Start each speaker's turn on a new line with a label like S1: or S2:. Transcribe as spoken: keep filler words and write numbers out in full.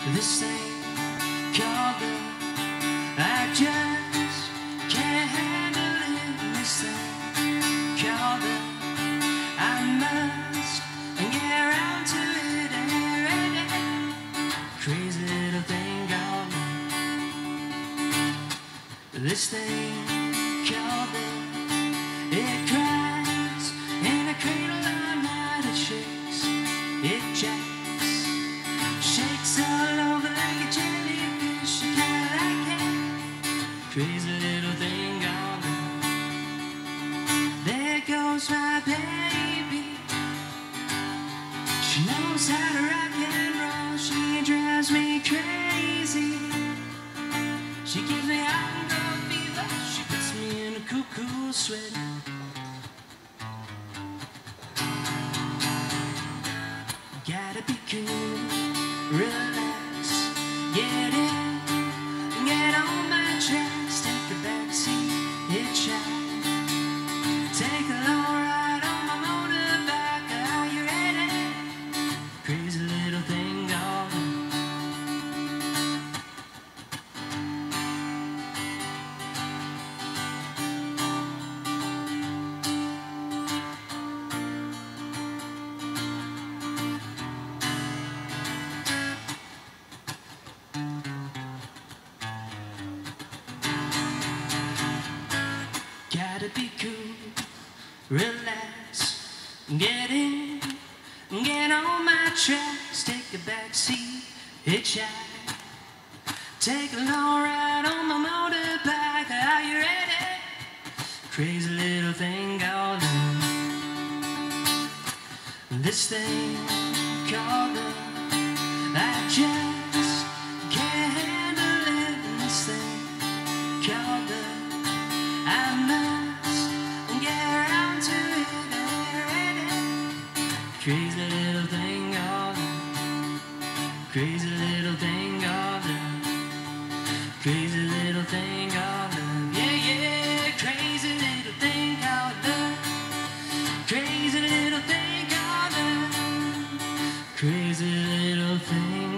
S1: This thing called love, I just can't handle it. This thing called love, I must get around to it. Crazy little thing called love. This thing called love, it cries in a cradle all night. It shakes, it jacks, shakes all over like a jellyfish. I kinda like it. Crazy little thing called love. There goes my baby. She knows how to rock and roll. She drives me crazy. She gives me hot and cold fever. She puts me in a cuckoo sweat. Gotta be cool, relax, get in, get on my tracks, take a backseat, hitchhike, take a long ride on my motorbike. Are you ready? Crazy little thing called love. Gotta be cool, relax, get in, get on my tracks, take a backseat, hitchhike, take a long ride on my motorbike. Are you ready? Crazy little thing called love. This thing called love, I just can't handle it. This thing called love, I must get around to it. Crazy little thing called love. Crazy little thing called love. Crazy little thing called love. Yeah, yeah. Crazy little thing called love. Crazy little thing called love. Crazy little thing